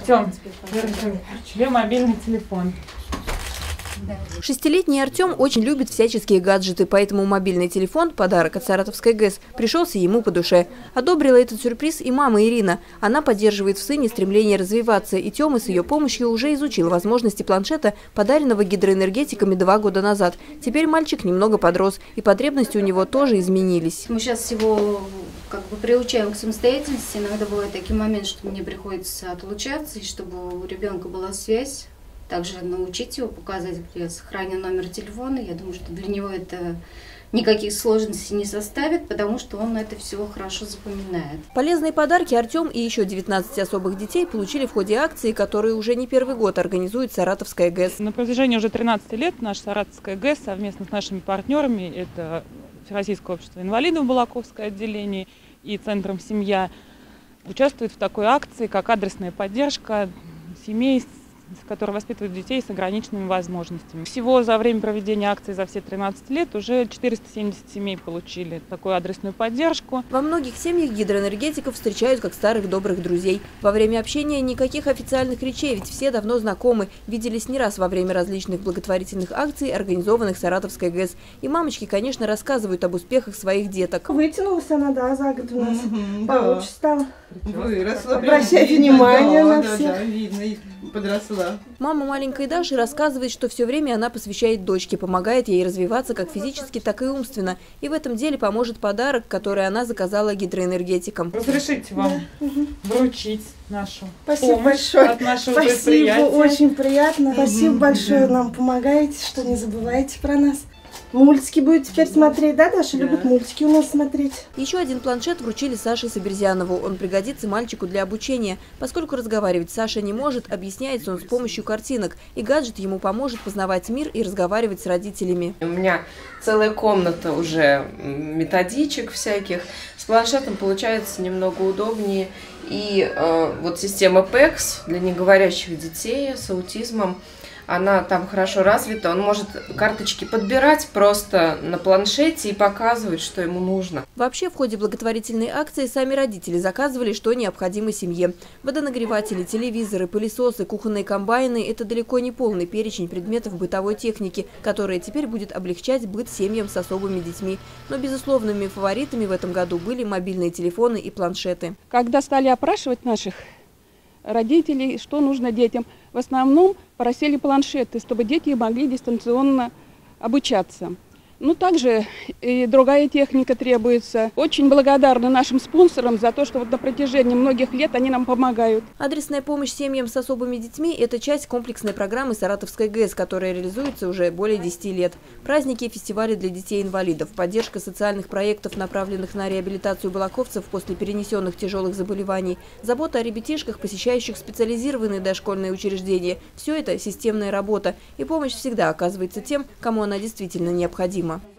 Артем, тебе мобильный телефон. Шестилетний Артем очень любит всяческие гаджеты, поэтому мобильный телефон, подарок от Саратовской ГЭС, пришелся ему по душе. Одобрила этот сюрприз и мама Ирина. Она поддерживает в сыне стремление развиваться, и Тёма с ее помощью уже изучил возможности планшета, подаренного гидроэнергетиками 2 года назад. Теперь мальчик немного подрос, и потребности у него тоже изменились. Мы сейчас его приучаем к самостоятельности. Иногда бывают такие моменты, что мне приходится отлучаться, и чтобы у ребенка была связь. Также научить его, показать, где сохранен номер телефона. Я думаю, что для него это никаких сложностей не составит, потому что он это все хорошо запоминает. Полезные подарки Артем и еще 19 особых детей получили в ходе акции, которую уже не первый год организует Саратовская ГЭС. На протяжении уже 13 лет наша Саратовская ГЭС совместно с нашими партнерами, это Всероссийское общество инвалидов Балаковское отделение и Центром «Семья», участвует в такой акции, как адресная поддержка семей, которые воспитывают детей с ограниченными возможностями. Всего за время проведения акции за все 13 лет уже 470 семей получили такую адресную поддержку. Во многих семьях гидроэнергетиков встречают как старых добрых друзей. Во время общения никаких официальных речей, ведь все давно знакомы, виделись не раз во время различных благотворительных акций, организованных Саратовской ГЭС. И мамочки, конечно, рассказывают об успехах своих деток. Вытянулась она, да, за год у нас. Получше стала. Выросла. Обращай внимание на всех. Да, видно, подросла. Мама маленькой Даши рассказывает, что все время она посвящает дочке, помогает ей развиваться как физически, так и умственно. И в этом деле поможет подарок, который она заказала гидроэнергетикам. Разрешите вам вручить нашу Спасибо помощь большое. От нашего Спасибо, предприятия. очень приятно. Спасибо большое, нам помогаете, что не забывайте про нас. Мультики будет теперь смотреть, да, Даша? Любит мультики у нас смотреть. Еще один планшет вручили Саше Саберзянову. Он пригодится мальчику для обучения. Поскольку разговаривать Саша не может, объясняется он с помощью картинок. И гаджет ему поможет познавать мир и разговаривать с родителями. У меня целая комната уже методичек всяких. С планшетом получается немного удобнее. И вот система PEX для неговорящих детей с аутизмом, она там хорошо развита, он может карточки подбирать просто на планшете и показывать, что ему нужно. Вообще, в ходе благотворительной акции сами родители заказывали, что необходимо семье. Водонагреватели, телевизоры, пылесосы, кухонные комбайны – это далеко не полный перечень предметов бытовой техники, которая теперь будет облегчать быт семьям с особыми детьми. Но безусловными фаворитами в этом году были мобильные телефоны и планшеты. Когда стали опрашивать наших родителей, что нужно детям, в основном просили планшеты, чтобы дети могли дистанционно обучаться. Ну, также и другая техника требуется. Очень благодарны нашим спонсорам за то, что вот на протяжении многих лет они нам помогают. Адресная помощь семьям с особыми детьми – это часть комплексной программы Саратовской ГЭС, которая реализуется уже более 10 лет. Праздники и фестивали для детей-инвалидов, поддержка социальных проектов, направленных на реабилитацию балаковцев после перенесенных тяжелых заболеваний, забота о ребятишках, посещающих специализированные дошкольные учреждения – все это системная работа, и помощь всегда оказывается тем, кому она действительно необходима.